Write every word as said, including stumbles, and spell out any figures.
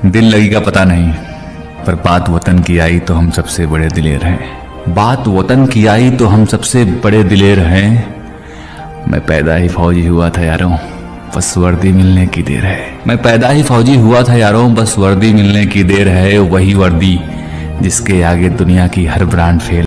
दिल लगेगा पता नहीं, पर बात वतन की आई तो हम सबसे बड़े दिलेर हैं। बात वतन की आई तो हम सबसे बड़े दिलेर हैं। मैं पैदा ही फौजी हुआ था यारों, बस वर्दी मिलने की देर है। मैं पैदा ही फौजी हुआ था यारों, बस वर्दी मिलने की देर है। वही वर्दी जिसके आगे दुनिया की हर ब्रांड फेल